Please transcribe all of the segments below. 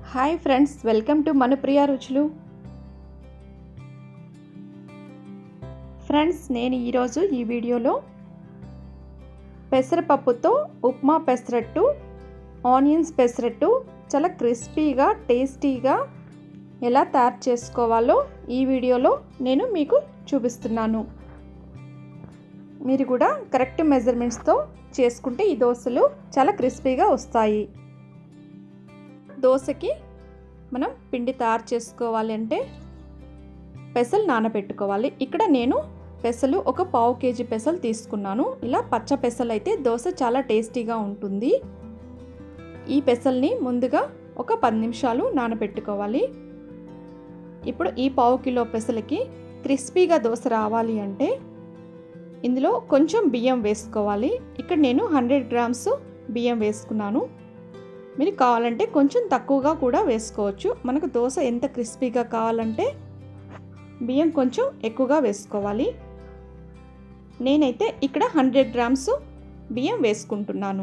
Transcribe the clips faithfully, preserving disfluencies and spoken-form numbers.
Hi friends, welcome to Manupriya Ruchulu. Friends, నేను ఈరోజు ఈ వీడియోలో పెసరపప్పుతో ఉప్మా పెసరట్టు, ఆనియన్స్ పెసరట్టు చాలా క్రిస్పీగా టేస్టీగా ఎలా తయారు చేసుకోవాలో ఈ వీడియోలో నేను మీకు చూపిస్తున్నాను. మీరు కూడా కరెక్ట్ మెజర్మెంట్స్తో చేసుకుంటే ఈ దోశలు చాలా క్రిస్పీగా వస్తాయి. దోశకి మనం పిండి తయారు చేసుకోవాలి అంటే పెసలు నానబెట్టుకోవాలి. ఇక్కడ నేను పెసలు ఒక పావు కేజీ పెసలు తీసుకున్నాను. ఇలా పచ్చ పెసలు అయితే దోశ చాలా టేస్టీగా ఉంటుంది. ఈ పెసల్ని ముందుగా ఒక పది నిమిషాలు నానబెట్టుకోవాలి. ఇప్పుడు ఈ పావు కిలో పెసలకి క్రిస్పీగా దోశ రావాలి అంటే ఇందులో కొంచెం బియ్యం వేసుకోవాలి. ఇక్కడ నేను హండ్రెడ్ గ్రామ్స్ బియ్యం వేసుకున్నాను. మీరు కావాలంటే కొంచెం తక్కువగా కూడా వేసుకోవచ్చు. మనకు దోశ ఎంత క్రిస్పీగా కావాలంటే బియ్యం కొంచెం ఎక్కువగా వేసుకోవాలి. నేనైతే ఇక్కడ హండ్రెడ్ గ్రామ్స్ బియ్యం వేసుకుంటున్నాను.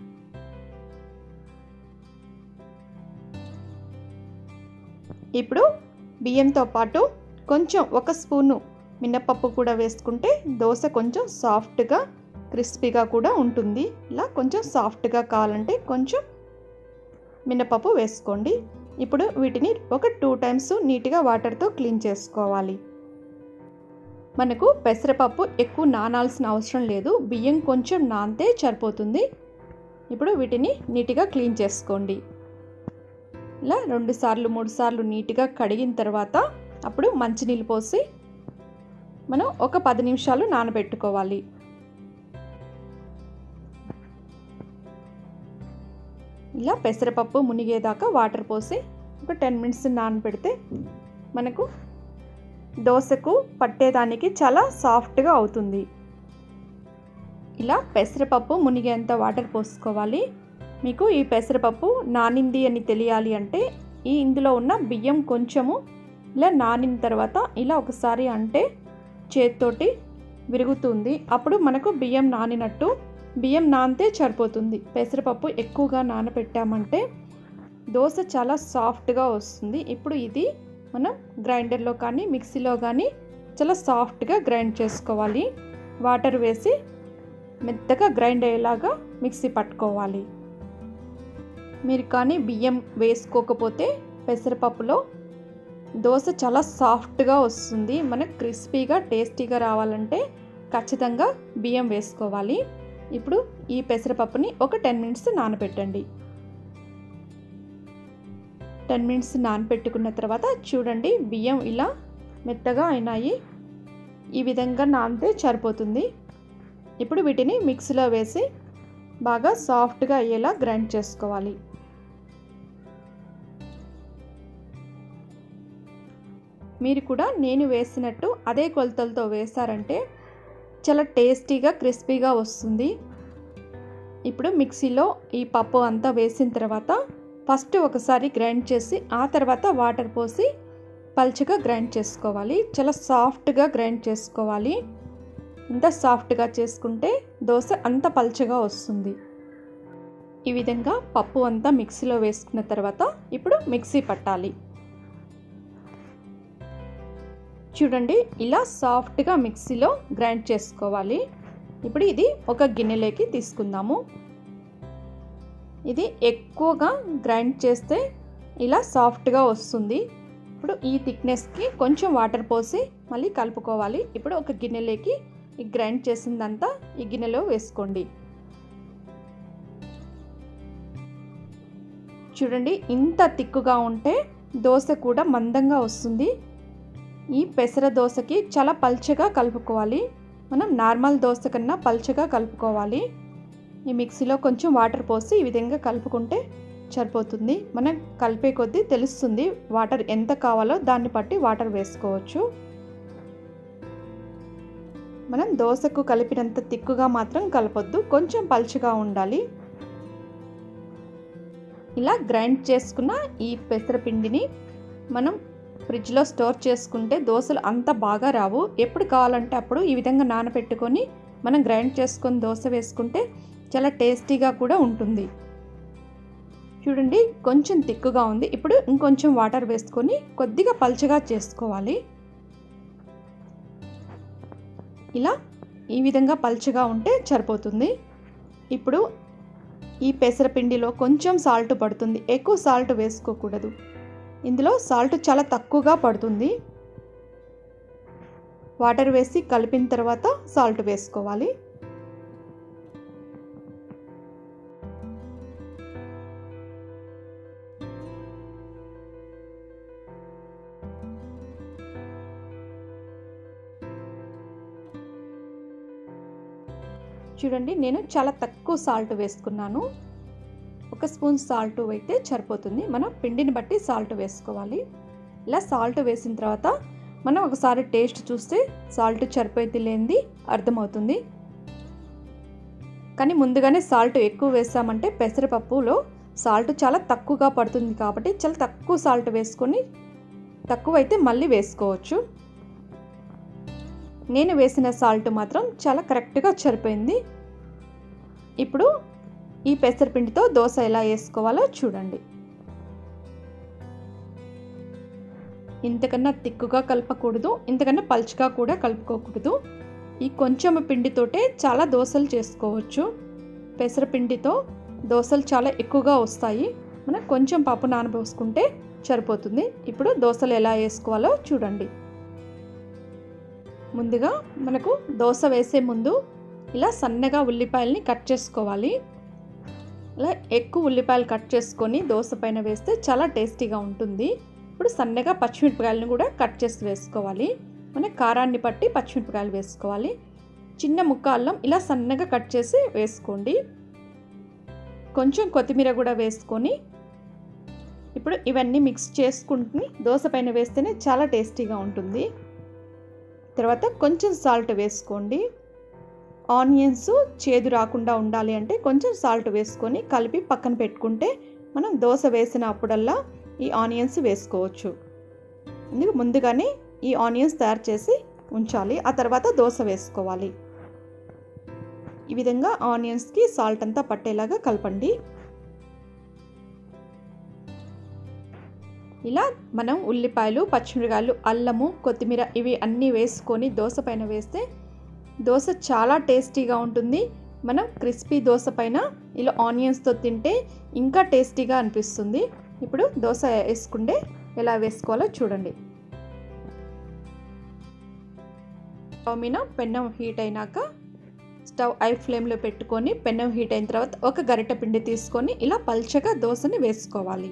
ఇప్పుడు బియ్యంతో పాటు కొంచెం ఒక స్పూను మినపప్పు కూడా వేసుకుంటే దోశ కొంచెం సాఫ్ట్గా క్రిస్పీగా కూడా ఉంటుంది. ఇలా కొంచెం సాఫ్ట్గా కావాలంటే కొంచెం మినపప్పు వేసుకోండి. ఇప్పుడు వీటిని ఒక టూ టైమ్స్ నీట్గా వాటర్తో క్లీన్ చేసుకోవాలి. మనకు పెసరపప్పు ఎక్కువ నానాల్సిన అవసరం లేదు. బియ్యం కొంచెం నానితే సరిపోతుంది. ఇప్పుడు వీటిని నీట్గా క్లీన్ చేసుకోండి. ఇలా రెండు సార్లు మూడు సార్లు నీట్గా కడిగిన తర్వాత అప్పుడు మంచినీళ్ళు పోసి మనం ఒక పది నిమిషాలు నానబెట్టుకోవాలి. ఇలా పెసరపప్పు మునిగేదాకా వాటర్ పోసి ఒక టెన్ మినిట్స్ నానబెడితే మనకు దోశకు పట్టేదానికి చాలా సాఫ్ట్గా అవుతుంది. ఇలా పెసరపప్పు మునిగేంత వాటర్ పోసుకోవాలి. మీకు ఈ పెసరపప్పు నానింది అని తెలియాలి అంటే ఈ ఇందులో ఉన్న బియ్యం కొంచెము ఇలా నానిన తర్వాత ఇలా ఒకసారి అంటే చేతితోటి విరుగుతుంది. అప్పుడు మనకు బియ్యం నానినట్టు. బియ్యం నానితే సరిపోతుంది. పెసరపప్పు ఎక్కువగా నానబెట్టామంటే దోశ చాలా సాఫ్ట్గా వస్తుంది. ఇప్పుడు ఇది మనం గ్రైండర్లో కానీ మిక్సీలో కానీ చాలా సాఫ్ట్గా గ్రైండ్ చేసుకోవాలి. వాటర్ వేసి మెత్తగా గ్రైండ్ అయ్యేలాగా మిక్సీ పట్టుకోవాలి. మీరు కానీ బియ్యం వేసుకోకపోతే పెసరపప్పులో దోశ చాలా సాఫ్ట్గా వస్తుంది. మనకు క్రిస్పీగా టేస్టీగా రావాలంటే ఖచ్చితంగా బియ్యం వేసుకోవాలి. ఇప్పుడు ఈ పెసరపప్పుని ఒక టెన్ మినిట్స్ నానబెట్టండి. టెన్ మినిట్స్ నానబెట్టుకున్న తర్వాత చూడండి బియ్యం ఇలా మెత్తగా అయినాయి. ఈ విధంగా నానితే సరిపోతుంది. ఇప్పుడు వీటిని మిక్సీలో వేసి బాగా సాఫ్ట్గా అయ్యేలా గ్రైండ్ చేసుకోవాలి. మీరు కూడా నేను వేసినట్టు అదే కొలతలతో వేశారంటే చాలా టేస్టీగా క్రిస్పీగా వస్తుంది. ఇప్పుడు మిక్సీలో ఈ పప్పు అంతా వేసిన తర్వాత ఫస్ట్ ఒకసారి గ్రైండ్ చేసి ఆ తర్వాత వాటర్ పోసి పల్చగా గ్రైండ్ చేసుకోవాలి. చాలా సాఫ్ట్గా గ్రైండ్ చేసుకోవాలి. ఎంత సాఫ్ట్గా చేసుకుంటే దోశ అంత పల్చగా వస్తుంది. ఈ విధంగా పప్పు అంతా మిక్సీలో వేసుకున్న తర్వాత ఇప్పుడు మిక్సీ పట్టాలి. చూడండి ఇలా సాఫ్ట్గా మిక్సీలో గ్రైండ్ చేసుకోవాలి. ఇప్పుడు ఇది ఒక గిన్నెలోకి తీసుకుందాము. ఇది ఎక్కువగా గ్రైండ్ చేస్తే ఇలా సాఫ్ట్గా వస్తుంది. ఇప్పుడు ఈ థిక్నెస్కి కొంచెం వాటర్ పోసి మళ్ళీ కలుపుకోవాలి. ఇప్పుడు ఒక గిన్నెలోకి ఈ గ్రైండ్ చేసిందంతా ఈ గిన్నెలో వేసుకోండి. చూడండి ఇంత తిక్కుగా ఉంటే దోశ కూడా మందంగా వస్తుంది. ఈ పెసర దోశకి చాలా పల్చగా కలుపుకోవాలి. మనం నార్మల్ దోశ కన్నా పల్చగా కలుపుకోవాలి. ఈ మిక్సీలో కొంచెం వాటర్ పోసి ఈ విధంగా కలుపుకుంటే సరిపోతుంది. మనం కలిపే కొద్దీ తెలుస్తుంది వాటర్ ఎంత కావాలో దాన్ని బట్టి వాటర్ వేసుకోవచ్చు. మనం దోశకు కలిపినంత తిక్కుగా మాత్రం కలపొద్దు, కొంచెం పల్చగా ఉండాలి. ఇలా గ్రైండ్ చేసుకున్న ఈ పెసరపిండిని మనం ఫ్రిడ్జ్లో స్టోర్ చేసుకుంటే దోశలు అంత బాగా రావు. ఎప్పుడు కావాలంటే అప్పుడు ఈ విధంగా నానబెట్టుకొని మనం గ్రైండ్ చేసుకొని దోశ వేసుకుంటే చాలా టేస్టీగా కూడా ఉంటుంది. చూడండి కొంచెం తిక్కుగా ఉంది. ఇప్పుడు ఇంకొంచెం వాటర్ వేసుకొని కొద్దిగా పల్చగా చేసుకోవాలి. ఇలా ఈ విధంగా పల్చగా ఉంటే సరిపోతుంది. ఇప్పుడు ఈ పెసరపిండిలో కొంచెం సాల్ట్ పడుతుంది, ఎక్కువ సాల్ట్ వేసుకోకూడదు. ఇందులో సాల్ట్ చాలా తక్కువగా పడుతుంది. వాటర్ వేసి కలిపిన తర్వాత సాల్ట్ వేసుకోవాలి. చూడండి నేను చాలా తక్కువ సాల్ట్ వేసుకున్నాను. ఒక స్పూన్ సాల్ట్ అయితే సరిపోతుంది. మనం పిండిని బట్టి సాల్ట్ వేసుకోవాలి. ఇలా సాల్ట్ వేసిన తర్వాత మనం ఒకసారి టేస్ట్ చూస్తే సాల్ట్ సరిపోయింది లేనిది అర్థమవుతుంది. కానీ ముందుగానే సాల్ట్ ఎక్కువ వేసామంటే పెసరపప్పులో సాల్ట్ చాలా తక్కువగా పడుతుంది కాబట్టి చాలా తక్కువ సాల్ట్ వేసుకొని తక్కువ అయితే మళ్ళీ వేసుకోవచ్చు. నేను వేసిన సాల్ట్ మాత్రం చాలా కరెక్ట్గా సరిపోయింది. ఇప్పుడు ఈ పెసరపిండితో దోశ ఎలా వేసుకోవాలో చూడండి. ఇంతకన్నా తిక్కుగా కలపకూడదు, ఇంతకన్నా పల్చగా కూడా కలుపుకోకూడదు. ఈ కొంచెం పిండితోటే చాలా దోశలు చేసుకోవచ్చు. పెసరపిండితో దోశలు చాలా ఎక్కువగా వస్తాయి. మనం కొంచెం పప్పు నానబోసుకుంటే సరిపోతుంది. ఇప్పుడు దోశలు ఎలా వేసుకోవాలో చూడండి. ముందుగా మనకు దోశ వేసే ముందు ఇలా సన్నగా ఉల్లిపాయల్ని కట్ చేసుకోవాలి. ఇలా ఎక్కువ ఉల్లిపాయలు కట్ చేసుకొని దోశ పైన వేస్తే చాలా టేస్టీగా ఉంటుంది. ఇప్పుడు సన్నగా పచ్చిమిరపకాయలను కూడా కట్ చేసి వేసుకోవాలి. మన కారాన్ని బట్టి పచ్చిమిరపకాయలు వేసుకోవాలి. చిన్న ముక్క అల్లం ఇలా సన్నగా కట్ చేసి వేసుకోండి. కొంచెం కొత్తిమీర కూడా వేసుకొని ఇప్పుడు ఇవన్నీ మిక్స్ చేసుకుంటుని దోశ పైన వేస్తేనే చాలా టేస్టీగా ఉంటుంది. తర్వాత కొంచెం సాల్ట్ వేసుకోండి. ఆనియన్స్ చేదు రాకుండా ఉండాలి అంటే కొంచెం సాల్ట్ వేసుకొని కలిపి పక్కన పెట్టుకుంటే మనం దోశ వేసినప్పుడల్లా ఈ ఆనియన్స్ వేసుకోవచ్చు. ఇందుకు ముందుగానే ఈ ఆనియన్స్ తయారు చేసి ఉంచాలి. ఆ తర్వాత దోశ వేసుకోవాలి. ఈ విధంగా ఆనియన్స్కి సాల్ట్ అంతా పట్టేలాగా కలపండి. ఇలా మనం ఉల్లిపాయలు, పచ్చిమిరపకాయలు, అల్లము, కొత్తిమీర ఇవి అన్నీ వేసుకొని దోశ పైన వేస్తే దోశ చాలా టేస్టీగా ఉంటుంది. మనం క్రిస్పీ దోశ పైన ఇలా ఆనియన్స్తో తింటే ఇంకా టేస్టీగా అనిపిస్తుంది. ఇప్పుడు దోశ వేసుకుంటే ఎలా వేసుకోవాలో చూడండి. స్టవ్ మీద పెన్నం హీట్ అయినాక స్టవ్ ఐ ఫ్లేమ్లో పెట్టుకొని పెన్నం హీట్ అయిన తర్వాత ఒక గరిటె పిండి తీసుకొని ఇలా పల్చగా దోశని వేసుకోవాలి.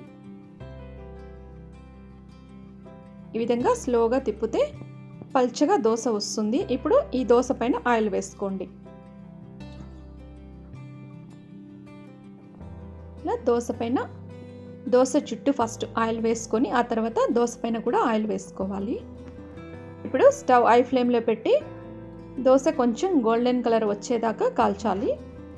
ఈ విధంగా స్లోగా తిప్పితే పల్చగా దోశ వస్తుంది. ఇప్పుడు ఈ దోశ పైన ఆయిల్ వేసుకోండి. ఇలా దోశ పైన దోశ చుట్టూ ఫస్ట్ ఆయిల్ వేసుకొని ఆ తర్వాత దోశ పైన కూడా ఆయిల్ వేసుకోవాలి. ఇప్పుడు స్టవ్ ఐ ఫ్లేమ్లో పెట్టి దోశ కొంచెం గోల్డెన్ కలర్ వచ్చేదాకా కాల్చాలి.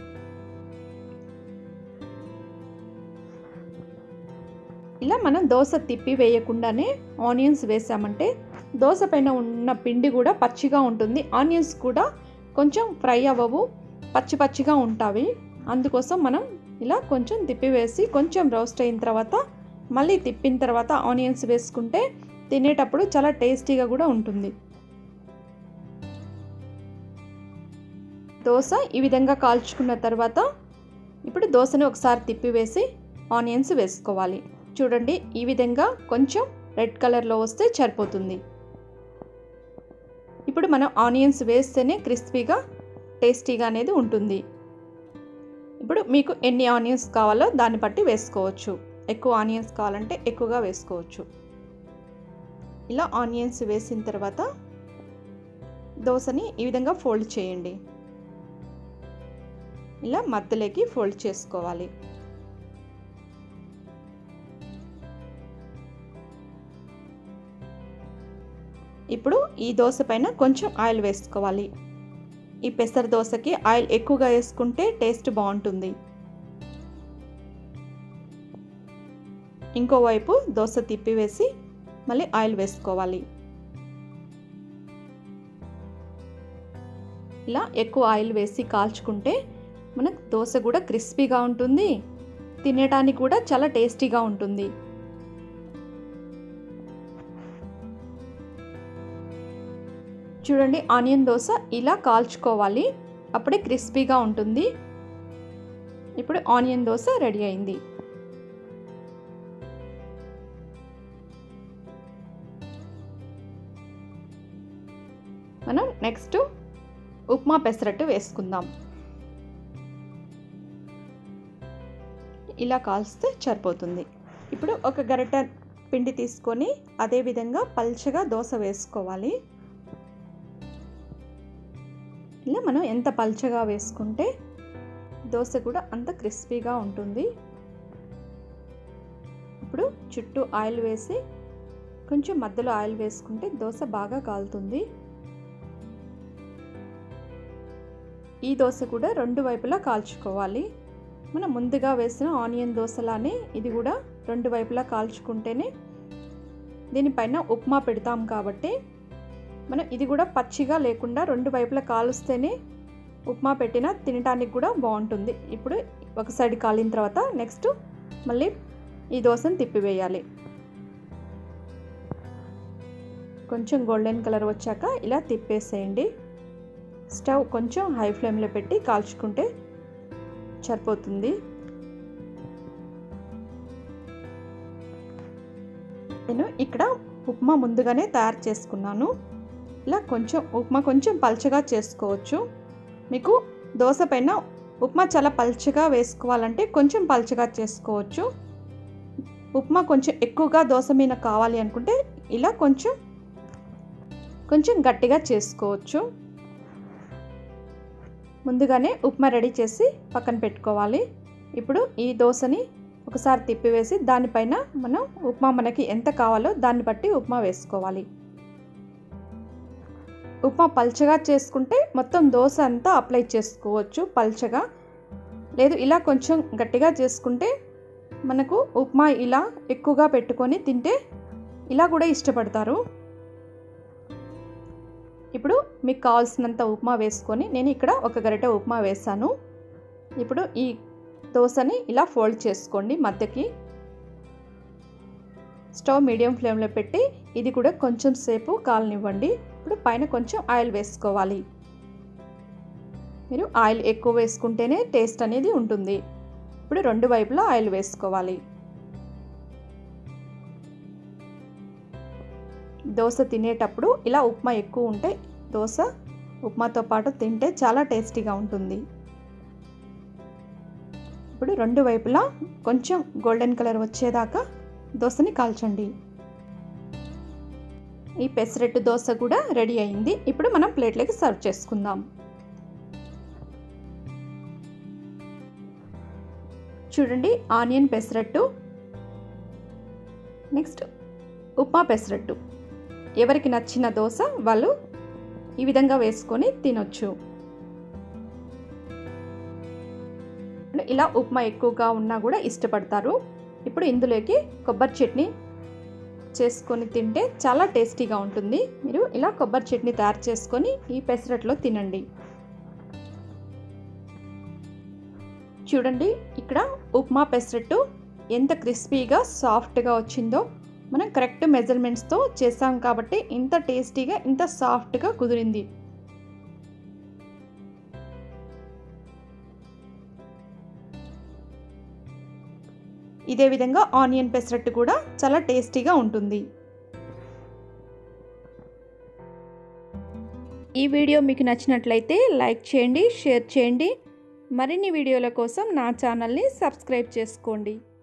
ఇలా మనం దోశ తిప్పి వేయకుండానే ఆనియన్స్ వేసామంటే దోశ పైన ఉన్న పిండి కూడా పచ్చిగా ఉంటుంది. ఆనియన్స్ కూడా కొంచెం ఫ్రై అవ్వవు, పచ్చి పచ్చిగా ఉంటాయి. అందుకోసం మనం ఇలా కొంచెం తిప్పి వేసి కొంచెం రోస్ట్ అయిన తర్వాత మళ్ళీ తిప్పిన తర్వాత ఆనియన్స్ వేసుకుంటే తినేటప్పుడు చాలా టేస్టీగా కూడా ఉంటుంది. దోశ ఈ విధంగా కాల్చుకున్న తర్వాత ఇప్పుడు దోశని ఒకసారి తిప్పి వేసి ఆనియన్స్ వేసుకోవాలి. చూడండి ఈ విధంగా కొంచెం రెడ్ కలర్లో వస్తే సరిపోతుంది. ఇప్పుడు మనం ఆనియన్స్ వేస్తేనే క్రిస్పీగా టేస్టీగా అనేది ఉంటుంది. ఇప్పుడు మీకు ఎన్ని ఆనియన్స్ కావాలో దాన్ని బట్టి వేసుకోవచ్చు. ఎక్కువ ఆనియన్స్ కావాలంటే ఎక్కువగా వేసుకోవచ్చు. ఇలా ఆనియన్స్ వేసిన తర్వాత దోశని ఈ విధంగా ఫోల్డ్ చేయండి. ఇలా మధ్యలోకి ఫోల్డ్ చేసుకోవాలి. ఇప్పుడు ఈ దోశ పైన కొంచెం ఆయిల్ వేసుకోవాలి. ఈ పెసర దోశకి ఆయిల్ ఎక్కువగా వేసుకుంటే టేస్ట్ బాగుంటుంది. ఇంకోవైపు దోశ తిప్పి వేసి మళ్ళీ ఆయిల్ వేసుకోవాలి. ఇలా ఎక్కువ ఆయిల్ వేసి కాల్చుకుంటే మనకు దోశ కూడా క్రిస్పీగా ఉంటుంది, తినడానికి కూడా చాలా టేస్టీగా ఉంటుంది. చూడండి, ఆనియన్ దోశ ఇలా కాల్చుకోవాలి, అప్పుడే క్రిస్పీగా ఉంటుంది. ఇప్పుడు ఆనియన్ దోశ రెడీ అయింది. మనం నెక్స్ట్ ఉప్మా పెసరట్టు వేసుకుందాం. ఇలా కాల్స్తే సరిపోతుంది. ఇప్పుడు ఒక గరిట పిండి తీసుకొని అదే విధంగా పల్చగా దోశ వేసుకోవాలి. ఇలా మనం ఎంత పల్చగా వేసుకుంటే దోశ కూడా అంత క్రిస్పీగా ఉంటుంది. ఇప్పుడు చుట్టూ ఆయిల్ వేసి కొంచెం మధ్యలో ఆయిల్ వేసుకుంటే దోశ బాగా కాలుతుంది. ఈ దోశ కూడా రెండు వైపులా కాల్చుకోవాలి. మనం ముందుగా వేసిన ఆనియన్ దోశలానే ఇది కూడా రెండు వైపులా కాల్చుకుంటేనే, దీనిపైన ఉప్మా పెడతాం కాబట్టి మనం ఇది కూడా పచ్చిగా లేకుండా రెండు వైపులా కాలుస్తేనే ఉప్మా పెట్టినా తినడానికి కూడా బాగుంటుంది. ఇప్పుడు ఒక సైడ్ కాలిన తర్వాత నెక్స్ట్ మళ్ళీ ఈ దోశను తిప్పివేయాలి. కొంచెం గోల్డెన్ కలర్ వచ్చాక ఇలా తిప్పేసేయండి. స్టవ్ కొంచెం హై ఫ్లేమ్లో పెట్టి కాల్చుకుంటే సరిపోతుంది. నేను ఇక్కడ ఉప్మా ముందుగానే తయారు చేసుకున్నాను. ఇలా కొంచెం ఉప్మా కొంచెం పల్చగా చేసుకోవచ్చు. మీకు దోశ పైన ఉప్మా చాలా పల్చగా వేసుకోవాలంటే కొంచెం పల్చగా చేసుకోవచ్చు. ఉప్మా కొంచెం ఎక్కువగా దోశ మీద కావాలి అనుకుంటే ఇలా కొంచెం కొంచెం గట్టిగా చేసుకోవచ్చు. ముందుగానే ఉప్మా రెడీ చేసి పక్కన పెట్టుకోవాలి. ఇప్పుడు ఈ దోశని ఒకసారి తిప్పివేసి దానిపైన మనం ఉప్మా మనకి ఎంత కావాలో దాన్ని బట్టి ఉప్మా వేసుకోవాలి. ఉప్మా పల్చగా చేసుకుంటే మొత్తం దోశ అంతా అప్లై చేసుకోవచ్చు పల్చగా. లేదు ఇలా కొంచెం గట్టిగా చేసుకుంటే మనకు ఉప్మా ఇలా ఎక్కువగా పెట్టుకొని తింటే ఇలా కూడా ఇష్టపడతారు. ఇప్పుడు మీకు కావాల్సినంత ఉప్మా వేసుకొని నేను ఇక్కడ ఒక గరిటె ఉప్మా వేసాను. ఇప్పుడు ఈ దోశని ఇలా ఫోల్డ్ చేసుకోండి మధ్యకి. స్టవ్ మీడియం ఫ్లేమ్లో పెట్టి ఇది కూడా కొంచెం సేపు కాలనివ్వండి. ఇప్పుడు పైన కొంచెం ఆయిల్ వేసుకోవాలి. మీరు ఆయిల్ ఎక్కువ వేసుకుంటేనే టేస్ట్ అనేది ఉంటుంది. ఇప్పుడు రెండు వైపులా ఆయిల్ వేసుకోవాలి. దోశ తినేటప్పుడు ఇలా ఉప్మా ఎక్కువ ఉంటే దోశ ఉప్మాతో పాటు తింటే చాలా టేస్టీగా ఉంటుంది. ఇప్పుడు రెండు వైపులా కొంచెం గోల్డెన్ కలర్ వచ్చేదాకా దోశని కాల్చండి. ఈ పెసరట్టు దోశ కూడా రెడీ అయింది. ఇప్పుడు మనం ప్లేట్లోకి సర్వ్ చేసుకుందాం. చూడండి, ఆనియన్ పెసరట్టు, నెక్స్ట్ ఉప్మా పెసరట్టు. ఎవరికి నచ్చిన దోశ వాళ్ళు ఈ విధంగా వేసుకొని తినొచ్చు. ఇలా ఉప్మా ఎక్కువగా ఉన్నా కూడా ఇష్టపడతారు. ఇప్పుడు ఇందులోకి కొబ్బరి చట్నీ చేసుకొని తింటే చాలా టేస్టీగా ఉంటుంది. మీరు ఇలా కొబ్బరి చట్నీ తయారు చేసుకొని ఈ పెసరట్లో తినండి. చూడండి, ఇక్కడ ఉప్మా పెసరట్టు ఎంత క్రిస్పీగా సాఫ్ట్గా వచ్చిందో. మనం కరెక్ట్ మెజర్మెంట్స్తో చేసాం కాబట్టి ఇంత టేస్టీగా ఇంత సాఫ్ట్గా కుదిరింది. ఇదే విధంగా ఆనియన్ పెసరట్టు కూడా చాలా టేస్టీగా ఉంటుంది. ఈ వీడియో మీకు నచ్చినట్లయితే లైక్ చేయండి, షేర్ చేయండి. మరిన్ని వీడియోల కోసం నా ఛానల్ని సబ్స్క్రైబ్ చేసుకోండి.